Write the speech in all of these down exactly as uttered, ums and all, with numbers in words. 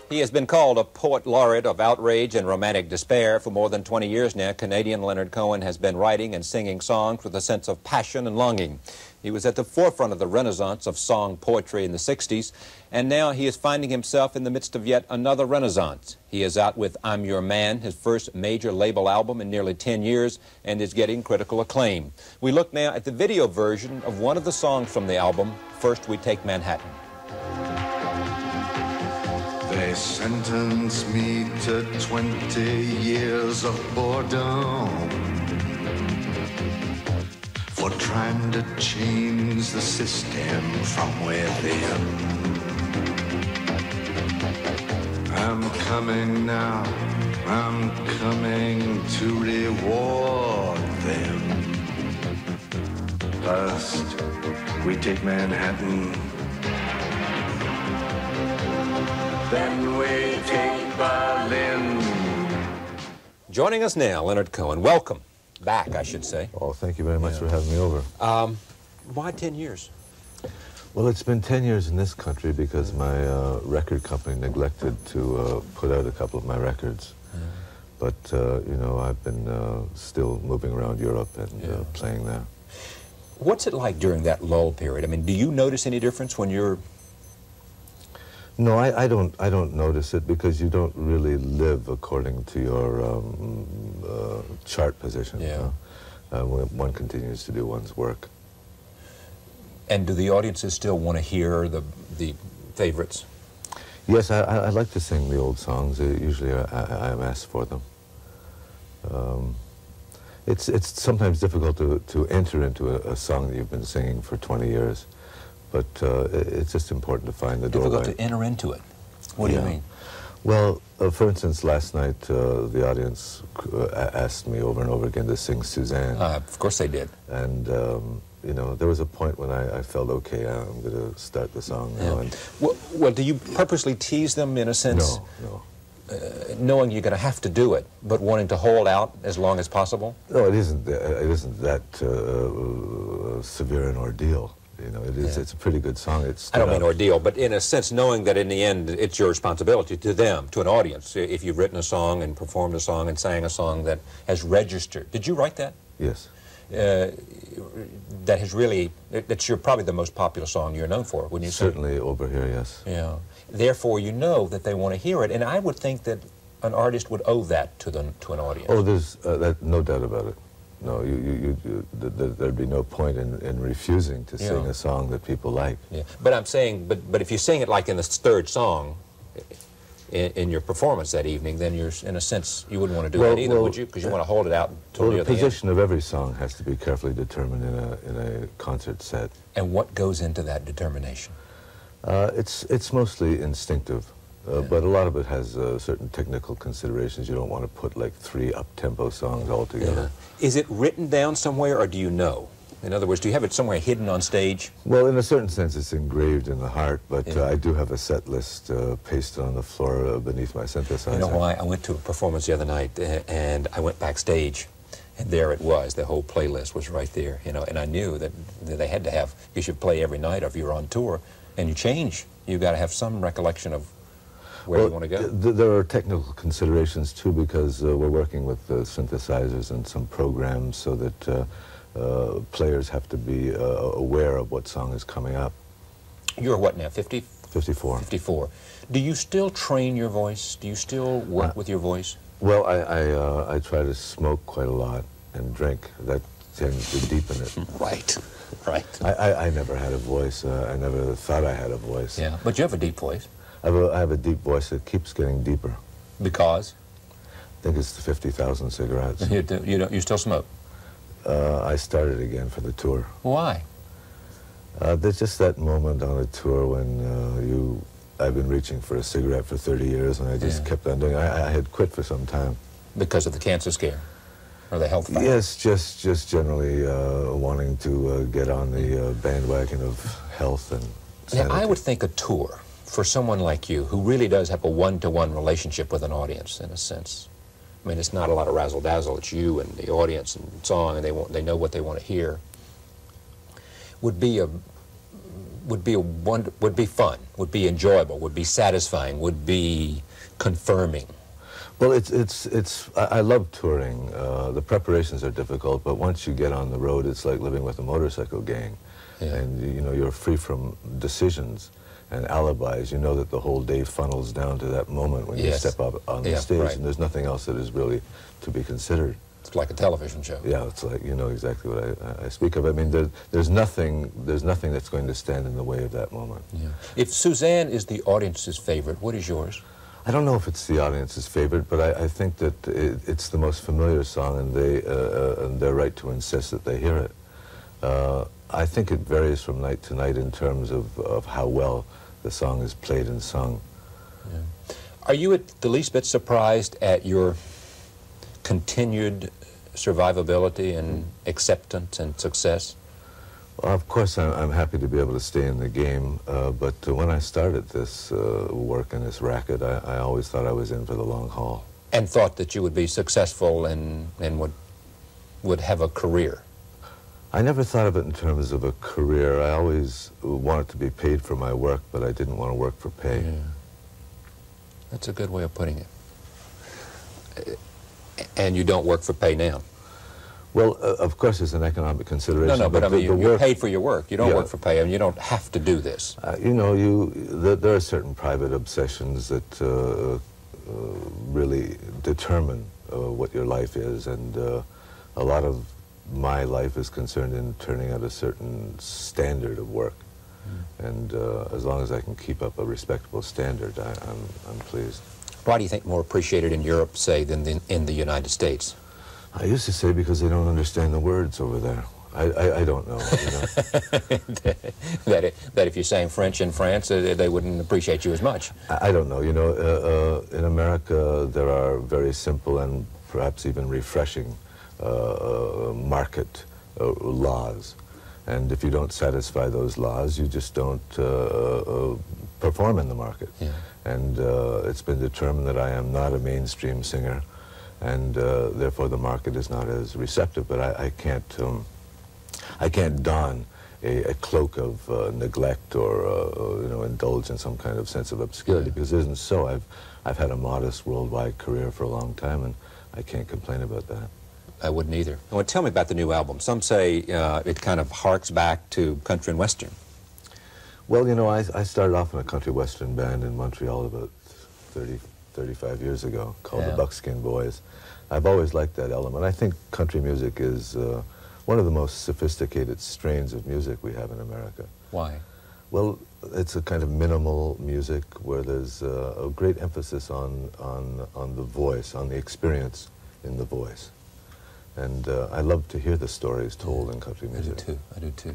He has been called a poet laureate of outrage and romantic despair for more than twenty years now. Canadian Leonard Cohen has been writing and singing songs with a sense of passion and longing. He was at the forefront of the renaissance of song poetry in the sixties, and now he is finding himself in the midst of yet another renaissance. He is out with I'm Your Man, his first major label album in nearly ten years, and is getting critical acclaim. We look now at the video version of one of the songs from the album, First We Take Manhattan. They sentenced me to twenty years of boredom for trying to change the system from within. I'm coming now, I'm coming to reward them. First, we take Manhattan, then we take Berlin. Joining us now, Leonard Cohen. Welcome back, I should say. Oh, thank you very much yeah. for having me over. Um, why ten years? Well, it's been ten years in this country because my uh, record company neglected to uh, put out a couple of my records. Mm. But, uh, you know, I've been uh, still moving around Europe and yeah. uh, playing there. What's it like during that lull period? I mean, do you notice any difference when you're... No, I, I don't. I don't notice it because you don't really live according to your um, uh, chart position. Yeah. You know? uh, one continues to do one's work. And do the audiences still want to hear the the favorites? Yes, I, I, I like to sing the old songs. Uh, usually, I, I, I'm asked for them. Um, it's it's sometimes difficult to to enter into a, a song that you've been singing for twenty years. But uh, it's just important to find the doorway. Difficult to enter into it. What yeah. do you mean? Well, uh, for instance, last night uh, the audience uh, asked me over and over again to sing Suzanne. Uh, of course they did. And, um, you know, there was a point when I, I felt, okay, I'm going to start the song now. Yeah. And well, well, do you purposely tease them in a sense? No, no. Uh, knowing you're going to have to do it, but wanting to hold out as long as possible? No, it isn't, uh, it isn't that uh, severe an ordeal. You know, it is, yeah. it's a pretty good song. It's I don't mean ordeal, but in a sense, knowing that in the end, it's your responsibility to them, to an audience. If you've written a song and performed a song and sang a song that has registered. Did you write that? Yes. Uh, that has really, that's your, probably the most popular song you're known for, wouldn't you say? Certainly over here, yes. Yeah. Therefore, you know that they want to hear it, and I would think that an artist would owe that to, them, to an audience. Oh, there's uh, that, no doubt about it. No, you, you, you, you, th there'd be no point in, in refusing to yeah. sing a song that people like. Yeah, but I'm saying, but but if you sing it like in the third song, in, in your performance that evening, then you're, in a sense, you wouldn't want to do well, that either, well, would you? Because you want to hold it out until well, near the the position end. of every song has to be carefully determined in a in a concert set. And what goes into that determination? Uh, it's it's mostly instinctive. Uh, yeah. But a lot of it has uh, certain technical considerations. You don't want to put like three up-tempo songs all together. Yeah. Is it written down somewhere, or do you know? In other words, do you have it somewhere hidden on stage? Well, in a certain sense, it's engraved in the heart, but yeah. uh, I do have a set list uh, pasted on the floor uh, beneath my synthesizer. You know why? I went to a performance the other night, uh, and I went backstage, and there it was. The whole playlist was right there, you know, and I knew that, that they had to have, you should play every night, or if you're on tour, and you change, you've got to have some recollection of where well, you want to go? Th there are technical considerations, too, because uh, we're working with uh, synthesizers and some programs so that uh, uh, players have to be uh, aware of what song is coming up. You're what now, fifty? fifty-four. fifty-four. Do you still train your voice? Do you still work uh, with your voice? Well, I, I, uh, I try to smoke quite a lot and drink. That tends to deepen it. Right, right. I, I, I never had a voice. Uh, I never thought I had a voice. Yeah, but you have a deep voice. I have, a, I have a deep voice that keeps getting deeper. Because? I think it's the fifty thousand cigarettes. You, do, you, don't, you still smoke? Uh, I started again for the tour. Why? Uh, there's just that moment on a tour when uh, you... I've been reaching for a cigarette for thirty years, and I just yeah. kept on doing it. I, I had quit for some time. Because of the cancer scare? Or the health factor? Yes, just, just generally uh, wanting to uh, get on the uh, bandwagon of health and sanity. Now, I would think a tour, for someone like you, who really does have a one-to-one relationship with an audience, in a sense. I mean, it's not a lot of razzle-dazzle. It's you and the audience and song, and they, want, they know what they want to hear. Would be a would be a wonder, would be fun, would be enjoyable, would be satisfying, would be confirming? Well, it's, it's, it's, I, I love touring. Uh, the preparations are difficult, but once you get on the road, it's like living with a motorcycle gang. Yeah. And, you know, you're free from decisions and alibis. You know that the whole day funnels down to that moment when yes. you step up on the yeah, stage, right. and there's nothing else that is really to be considered. It's like a television show. Yeah, it's like, you know exactly what I, I speak of. I mean, there, there's nothing, there's nothing that's going to stand in the way of that moment. Yeah. If Suzanne is the audience's favorite, what is yours? I don't know if it's the audience's favorite, but I, I think that it, it's the most familiar song, and they uh, uh, and they're right to insist that they hear it. Uh, I think it varies from night to night in terms of, of how well the song is played and sung. Yeah. Are you at the least bit surprised at your continued survivability and acceptance and success? Well, of course, I'm, I'm happy to be able to stay in the game, uh, but uh, when I started this uh, work and this racket, I, I always thought I was in for the long haul. And thought that you would be successful and, and would, would have a career? I never thought of it in terms of a career. I always wanted to be paid for my work, but I didn't want to work for pay. Yeah. That's a good way of putting it. And you don't work for pay now? Well, uh, of course, it's an economic consideration. No, no, but, but I mean, the, the you're work, paid for your work. You don't yeah. work for pay, and you don't have to do this. Uh, you know, you the, there are certain private obsessions that uh, uh, really determine uh, what your life is, and uh, a lot of my life is concerned in turning out a certain standard of work. Mm. And uh, as long as I can keep up a respectable standard, I, I'm, I'm pleased. Why do you think more appreciated in Europe, say, than the, in the United States? I used to say because they don't understand the words over there. I, I, I don't know. You know? that, it, that if you sang French in France, uh, they wouldn't appreciate you as much. I, I don't know. You know, uh, uh, in America, there are very simple and perhaps even refreshing uh, uh, market uh, laws. And if you don't satisfy those laws, you just don't uh, uh, perform in the market. Yeah. And uh, it's been determined that I am not a mainstream singer, and uh, therefore the market is not as receptive. But I, I can't, um, I can't don a, a cloak of uh, neglect or uh, you know, indulge in some kind of sense of obscurity, yeah. because it isn't so. I've, I've had a modest worldwide career for a long time, and I can't complain about that. I wouldn't either. Well, tell me about the new album. Some say uh, it kind of harks back to country and western. Well, you know, I, I started off in a country western band in Montreal about thirty, thirty-five years ago called yeah. the Buckskin Boys. I've always liked that element. I think country music is uh, one of the most sophisticated strains of music we have in America. Why? Well, it's a kind of minimal music where there's uh, a great emphasis on, on, on the voice, on the experience in the voice. And uh, I love to hear the stories told in country music. I do too, I do too.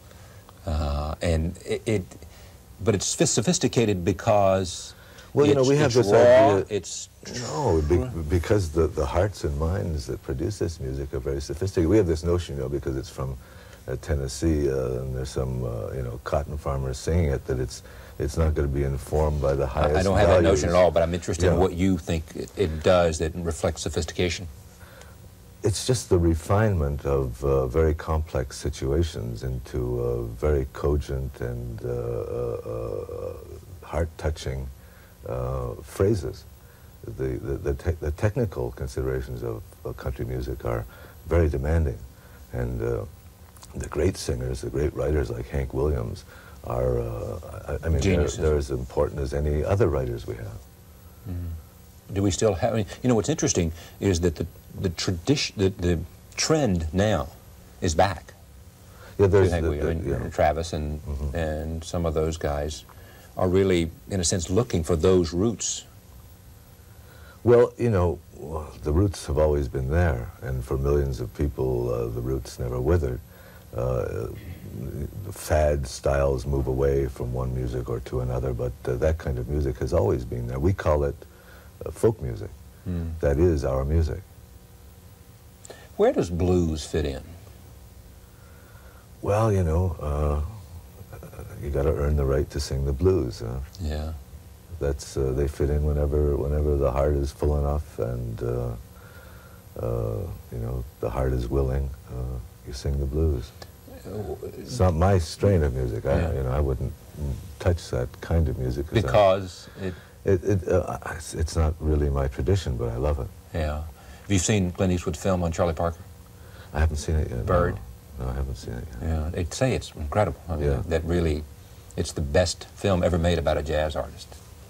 Uh, and it, it, but it's sophisticated because well, you know, we have this raw, idea. It's no, be, because the the hearts and minds that produce this music are very sophisticated. We have this notion, you know, because it's from uh, Tennessee uh, and there's some uh, you know, cotton farmers singing it, that it's it's not going to be informed by the highest. I don't have values. that notion at all, but I'm interested yeah. in what you think it, it does that reflects sophistication. It's just the refinement of uh, very complex situations into uh, very cogent and uh, uh, heart-touching uh, phrases. The, the, the, te the technical considerations of, of country music are very demanding. And uh, the great singers, the great writers like Hank Williams are, uh, I, I mean, they're, they're as important as any other writers we have. Mm. Do we still have, I mean, you know, what's interesting is that the, the tradition, the, the trend now is back. Yeah, there's the, the, the, and, yeah. and Travis and, mm-hmm. and some of those guys are really, in a sense, looking for those roots. Well, you know, the roots have always been there, and for millions of people, uh, the roots never withered. Uh, the fad styles move away from one music or to another, but uh, that kind of music has always been there. We call it uh, folk music. Mm. That is our music. Where does blues fit in? Well, you know, uh, you got to earn the right to sing the blues. Uh, yeah. That's uh, they fit in whenever whenever the heart is full enough, and uh, uh, you know, the heart is willing. Uh, you sing the blues. It's not my strain of music. Yeah. I, you know, I wouldn't touch that kind of music. Because I, it... it, it uh, it's, it's not really my tradition, but I love it. Yeah. Have you seen Clint Eastwood's film on Charlie Parker? I haven't seen it yet. Bird? No, no, I haven't seen it yet. Yeah, they say it's incredible. I mean, Yeah. that really, it's the best film ever made about a jazz artist.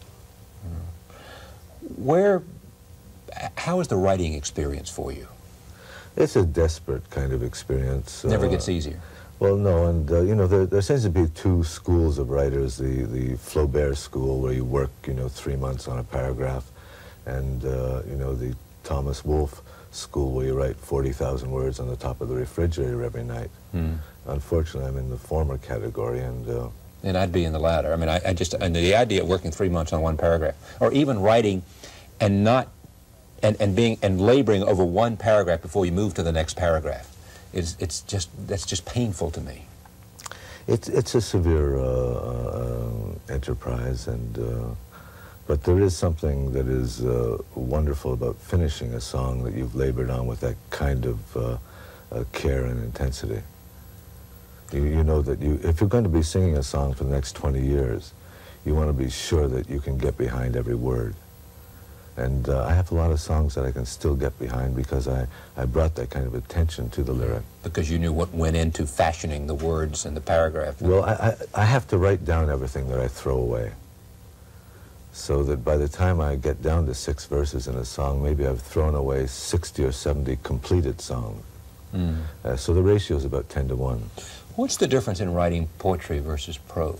Where, how is the writing experience for you? It's a desperate kind of experience. Never uh, gets easier. Well, no, and uh, you know, there, there seems to be two schools of writers: the the Flaubert school, where you work, you know, three months on a paragraph, and uh, you know, the Thomas Wolfe school, where you write forty thousand words on the top of the refrigerator every night. Hmm. Unfortunately, I'm in the former category, and. Uh, And I'd be in the latter. I mean, I, I just, and the idea of working three months on one paragraph, or even writing and not, and, and being, and laboring over one paragraph before you move to the next paragraph, is, it's just, that's just painful to me. It's, it's a severe uh, uh, enterprise, and, uh, but there is something that is uh, wonderful about finishing a song that you've labored on with that kind of uh, uh, care and intensity. You, you know that you, if you're going to be singing a song for the next twenty years, you want to be sure that you can get behind every word. And uh, I have a lot of songs that I can still get behind because I, I brought that kind of attention to the lyric. Because you knew what went into fashioning the words and the paragraph. Well, I, I, I have to write down everything that I throw away, so that by the time I get down to six verses in a song, maybe I've thrown away sixty or seventy completed songs. Mm. Uh, so the ratio is about ten to one. What's the difference in writing poetry versus prose?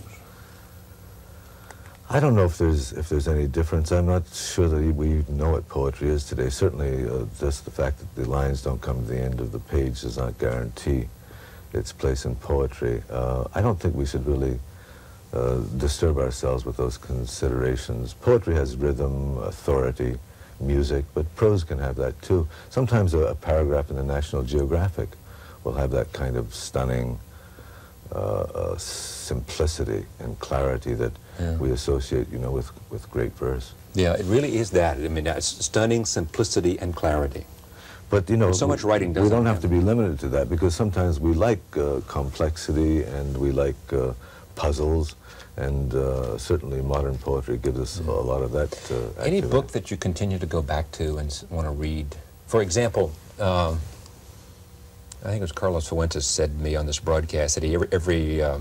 I don't know if there's if there's any difference. I'm not sure that we know what poetry is today. Certainly, uh, just the fact that the lines don't come to the end of the page does not guarantee its place in poetry. Uh, I don't think we should really uh, disturb ourselves with those considerations. Poetry has rhythm, authority, music, but prose can have that too. Sometimes a, a paragraph in the National Geographic will have that kind of stunning uh, uh, simplicity and clarity that yeah. we associate, you know, with, with great verse. Yeah, it really is that. I mean, it's stunning simplicity and clarity. But, you know, so much writing doesn't we don't have have to be limited to that, because sometimes we like uh, complexity and we like uh, puzzles, and uh, certainly modern poetry gives us mm. a lot of that uh, Any activity. book that you continue to go back to and want to read? For example, um, I think it was Carlos Fuentes said to me on this broadcast that he every every, um,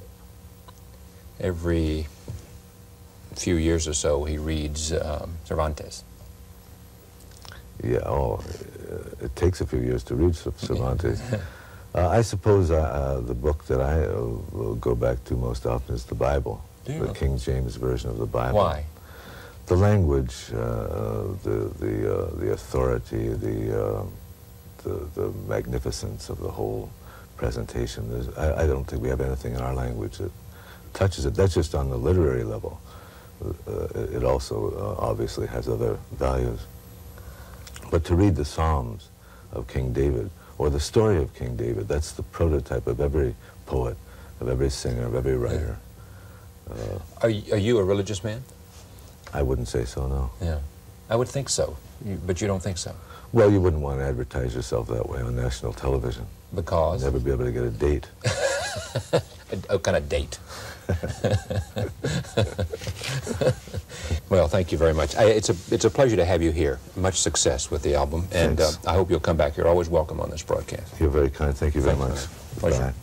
every few years or so he reads um, Cervantes. Yeah, oh, uh, it takes a few years to read Cervantes. uh, I suppose uh, uh, the book that I uh, will go back to most often is the Bible, the know? King James Version of the Bible. Why? The language, uh, the the uh, the authority, the, uh, the the magnificence of the whole presentation. I, I don't think we have anything in our language that touches it. That's just on the literary level. Uh, it also uh, obviously has other values. But to read the Psalms of King David, or the story of King David, that's the prototype of every poet, of every singer, of every writer. Uh, are, you, are you a religious man? I wouldn't say so, no. Yeah, I would think so, you, but you don't think so. Well, you wouldn't want to advertise yourself that way on national television. Because? You'd never be able to get a date. a, a kind of date. Well, thank you very much. I, it's a it's a pleasure to have you here. Much success with the album, and uh, I hope you'll come back. You're always welcome on this broadcast. You're very kind. Thank you very Thank much. You. Pleasure. Bye.